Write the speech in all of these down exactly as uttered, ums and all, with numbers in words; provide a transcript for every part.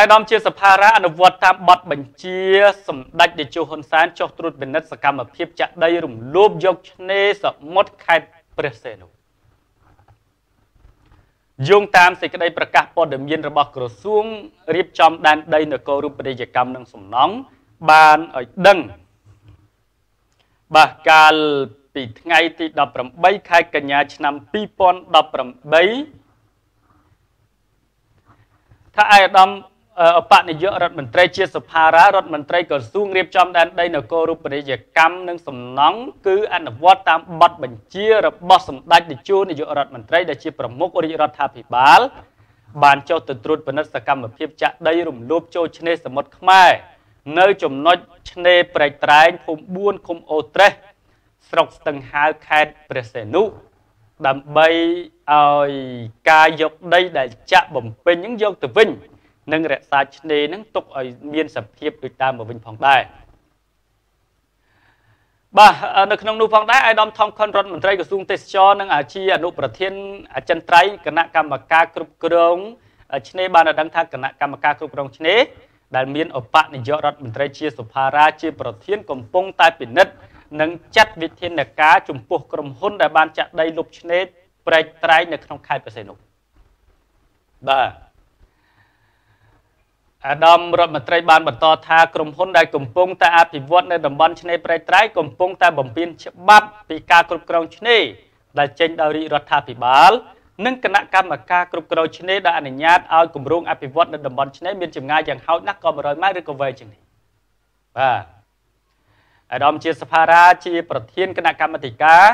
អាដាមជាសភារៈអនុវត្តតាមបទបញ្ជាសម្ដេចតេជោហ៊ុនសែនចុះត្រួតពិនិត្យសកម្មភាពចាក់ដីរំលោភយកឆ្នេរសមុទ្រខេត្តព្រះសីហនុយោងតាមសេចក្តីប្រកាសព័ត៌មានរបស់ក្រសួងរៀបចំដែនដីនគររូបនីយកម្មនិងសំណង់បានឲ្យដឹងបាទកាលពីថ្ងៃទីដប់ប្រាំបីខែកញ្ញាឆ្នាំពីរពាន់ដប់ប្រាំបីថាអាយដាមអបនាយករដ្ឋមន្ត្រីជាសភារៈរដ្ឋមន្ត្រីក្រសួងរៀបចំដែនដីនគររូបនីយកម្មនិងសំណង់គឺអនុវត្តតាមបទបញ្ជារបស់សម្ដេចតេជោនាយករដ្ឋមន្ត្រីដែលជាប្រមុខរាជរដ្ឋាភិបាលបានចុះទៅត្រួតពិនិត្យសកម្មភាពចាក់ដីរំលោភចូលឆ្នេរសមុទ្រខ្មែរនៅចំណុចឆ្នេរព្រែកត្រែងភូមិបួនឃុំអូត្រេសស្រុកស្ទឹងហាវខេត្តព្រះសីហនុដើម្បីឲ្យការយកដីដែលចាក់បំពេញនឹងយកទៅវិញនិងរក្សាឆ្នេរនឹងទុកឲ្យមានសភាពដូចតាមមកវិញផងដែរបាទនៅក្នុងនោះផងដែរអាយដាមថងខុនរដ្ឋមន្ត្រីក្រសួងទេសចរនិងអាជីអនុប្រធានអចិន្ត្រៃយ៍គណៈកម្មការគ្រប់គ្រងឆ្នេរបានដឹងថាគណៈកម្មការគ្រប់គ្រងឆ្នេរដែលមានឧបនាយករដ្ឋមន្ត្រីជាសុផារ៉ាជាប្រធានកំពុងតែពិនិត្យនិងចាត់វិធានការចំពោះក្រុមហ៊ុនដែលបានចាក់ដីលុបឆ្នេរព្រែកត្រែងនៅក្នុងខេត្តព្រះសីហនុបាទអាដាមរដ្ឋមន្ត្រីបានបន្តថាក្រុមហ៊ុនដែលកំពុងតែអភិវឌ្ឍនៅតំបន់ឆ្នេរព្រែកត្រែងកំពុងតែបំពានច្បាប់ពីការគ្រប់គ្រងឆ្នេរដែលចេញដោយរាជរដ្ឋាភិបាលនិងគណៈកម្មការគ្រប់គ្រងឆ្នេរដែលអនុញ្ញាតឲ្យគម្រោងអភិវឌ្ឍនៅតំបន់ឆ្នេរមានចម្ងាយយ៉ាងហោចណាស់ក៏មួយរយម៉ែត្រឬក៏វែងជាងនេះបាទអាដាមជាសភារៈជាប្រធានគណៈកម្មាធិការ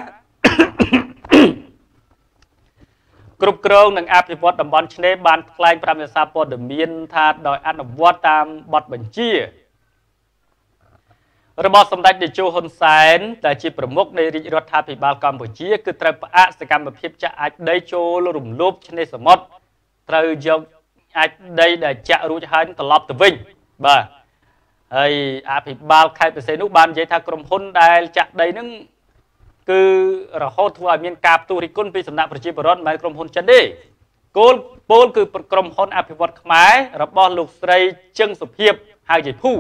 គ្រប់គ្រងនិងអភិវឌ្ឍតំបន់ឆ្នេរបានថ្លែងប្រាប់អ្នកសារព័ត៌មានថាដោយអនុវត្តតាមបទបញ្ជារបស់សម្ដេចតេជោហ៊ុនសែនដែលជាប្រមុខនៃរាជរដ្ឋាភិបាលកម្ពុជាគឺត្រូវផ្អាកសកម្មភាពចាក់អាចដីចូលរំលោភឆ្នេរសមុទ្រត្រូវយកអាចដីដែលចាក់រួចហើយត្រឡប់ទៅវិញបាទហើយអភិបាលខេត្តព្រះសីហនុបាននិយាយថាក្រុមហ៊ុនដែលចាក់ដីហ្នឹងគឺរហូតធ្វើឲ្យមានការផ្ទុះរិះគន់ពីសំណាក់ប្រជាពលរដ្ឋមិនមែនក្រុមហ៊ុនចិនទេគោលពលគឺក្រុមហ៊ុនអភិវឌ្ឍខ្មែររបស់លោកស្រីជឹងសុភាពហៅជាភូ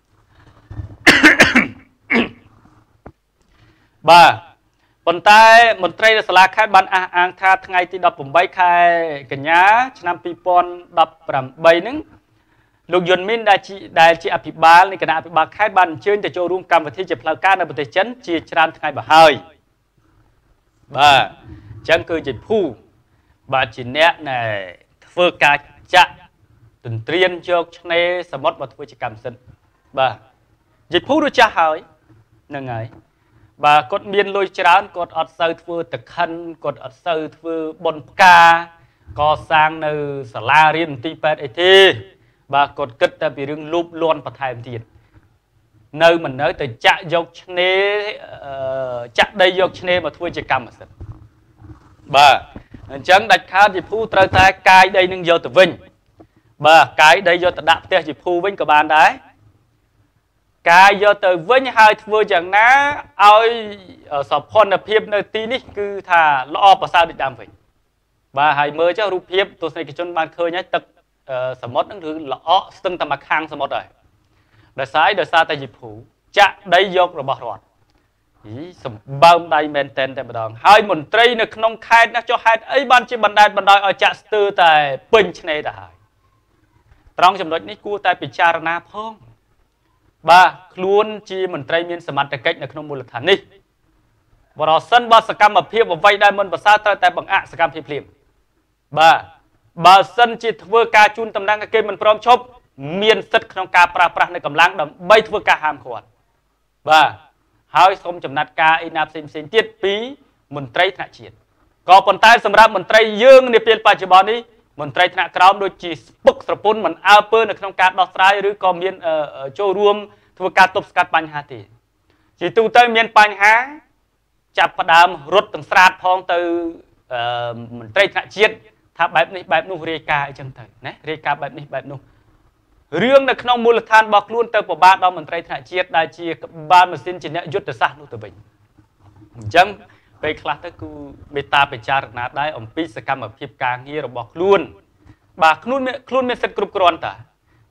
បាទប៉ុន្តែមន្ត្រីសាលាខេត្តបានអះអាងថាថ្ងៃទីដប់ប្រាំបីខែកញ្ញាឆ្នាំពីរពាន់ដប់ប្រាំបីហ្នឹងលោកយុនមីនដែលជាដែលជាអភិបាលនៃគណៈអភិបាលខេត្តបានអញ្ជើញទៅចូលរួមកម្មវិធីជាផ្លូវការនៅប្រទេសចិនជាច្រើនថ្ងៃមកហើយបាទអញ្ចឹងគឺជាភូបាទជាអ្នកដែលធ្វើការចាក់ទន្ទ្រានយកឆ្នេរសមុទ្រមកធ្វើជាកម្មសិទ្ធិបាទនិយាយភូរួចចាស់ហើយហ្នឹងហើយបាទគាត់មានលុយច្រើនគាត់អត់សូវធ្វើតខិនគាត់អត់សូវធ្វើបុណ្យផ្កាកសាងនៅសាលារៀនមន្ទីរពេទ្យអីទេបាទគាត់គិតតែពីរឿងលូបលាន់បន្ថែមទៀតនៅមិននៅទៅចាក់យកឆ្នេរចាក់ដីយកឆ្នេរមកធ្វើជាកម្មសិទ្ធិបាទអញ្ចឹងដាច់ខាតជាភូត្រូវតែកាយដីនឹងយកទៅវិញបាទកាយដីយកទៅដាក់ផ្ទះជាភូវិញក៏បានដែរកាយយកទៅវិញហើយធ្វើយ៉ាងណាឲ្យសោភ័ណភាពនៅទីនេះគឺថាល្អប្រសើរដូចដើមវិញបាទហើយមើលចុះរូបភាពទស្សនិកជនបានឃើញហើយទឹកសមុទ្រហ្នឹងគឺល្អស្ទឹងតែមកខាងសមុទ្រហើយដោយសារដោយសារតែជាភូចាក់ដីយករបស់រដ្ឋអីសម្បើមដៃមែនតែនតែម្ដងហើយមន្ត្រីនៅក្នុងខេត្តណាចុះហេតុអីបានជាបណ្ដាលបណ្ដោយឲ្យចាក់ស្ទើរតែពេញឆ្នេរទៅហើយត្រង់ចំណុចនេះគួរតែពិចារណាផងបាទខ្លួនជាមន្ត្រីមានសមត្ថកិច្ចនៅក្នុងមូលដ្ឋាននេះបរិសិនបើសកម្មភាពអ្វីដែលមិនប្រសើរត្រូវតែបង្អាក់សកម្មភាពភ្លាមបាទបើសិនជាធ្វើការជូនតំណែងឲ្យគេមិនព្រមឈប់មានសិទ្ធិក្នុងការប្រើប្រាស់នៅកម្លាំងដើម្បីធ្វើការហាមឃាត់បាទហើយសូមចំណាត់ការអីណាផ្សេងផ្សេងទៀតពីមន្ត្រីថ្នាក់ជាតិក៏ប៉ុន្តែសម្រាប់មន្ត្រីយើងនាពេលបច្ចុប្បន្ននេះមន្ត្រីថ្នាក់ក្រោមដូចជាស្ពឹកស្រពន់មិនអើពើនៅក្នុងការដោះស្រាយឬក៏មានចូលរួមធ្វើការទប់ស្កាត់បញ្ហាទេជាទូទៅមានបញ្ហាចាប់ផ្ដើមរត់ទាំងស្រាតផងទៅមន្ត្រីថ្នាក់ជាតិថាបែបនេះបែបនោះរាយការណ៍អីចឹងទៅណារាយការណ៍បែបនេះបែបនោះរឿងនៅក្នុងមូលដ្ឋានរបស់ខ្លួនទៅពិបាកដល់មន្ត្រីថ្នាក់ជាតិដែលជាក្បាលម៉ាស៊ីនជាអ្នកយុទ្ធសាស្ត្រនោះទៅវិញអញ្ចឹងពេលខ្លះទៅគឺមេត្តាពិចារណាដែរអំពីសកម្មភាពការងាររបស់ខ្លួនបាទខ្លួនខ្លួនមានសិទ្ធិគ្រប់គ្រាន់តា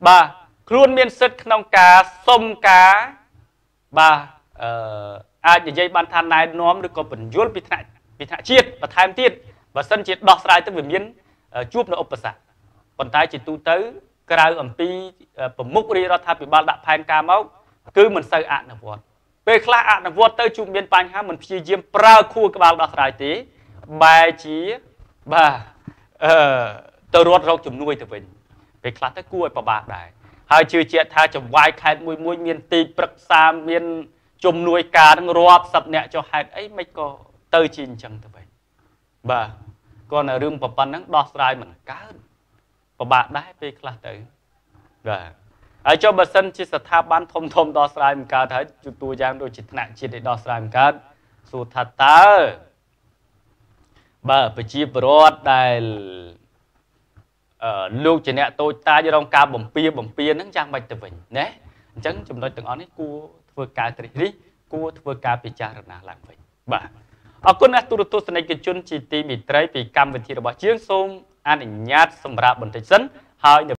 បាទខ្លួនមានសិទ្ធិក្នុងការសុំការបាទអឺអាចនិយាយបានថាណែនាំឬក៏បញ្យល់ពីថ្នាក់ពីថ្នាក់ជាតិបន្ថែមទៀតបើសិនជាដោះស្រាយទៅវាមានជួបនៅឧបសគ្គប៉ុន្តែជាទូទៅក្រៅអំពីប្រមុខរាជរដ្ឋាភិបាលដាក់ផែនការមកគឺមិនសូវអនុវត្តពេលខ្លះអនុវត្តទៅជួបមានបញ្ហាមិនព្យាយាមប្រើខួរក្បាលដោះស្រាយទេបែរជាបាទអឺទៅរត់រកជំនួយទៅវិញពេលខ្លះទៅគួរឲ្យប្របាកដែរហើយជឿជាក់ថាចង្វាយខេត្តមួយមួយមានទីប្រឹក្សាមានជំនួយការនឹងរាប់សិបអ្នកចុះហេតុអីមិនក៏ទៅជាអញ្ចឹងទៅវិញបាទគាត់នៅរឿងប៉ុណ្ណឹងដោះស្រាយមិនកើតប្របាកដែរពេលខ្លះទៅបាទហើយចុះបើសិនជាស្ថាប័នធំធំដោះស្រាយមិនកើតហើយជួតួយ៉ាងដូចជាថ្នាក់ជាតិដោះស្រាយមិនកើតសួរថាតើបាទប្រជាពលរដ្ឋដែលអឺលោកជាអ្នកតូចតាចរងការបំពៀបំពៀហ្នឹងយ៉ាងម៉េចទៅវិញណាអញ្ចឹងចំណុចទាំងអស់នេះគួរធ្វើការត្រិះរិះគួរធ្វើការពិចារណាឡើងវិញបាទអរគុណអ្នកទូរទស្សនិកជនជាទីមេត្រីពីកម្មវិធីរបស់ជាងសូមអនុញ្ញាតសម្រាប់បន្តិចសិនហើយ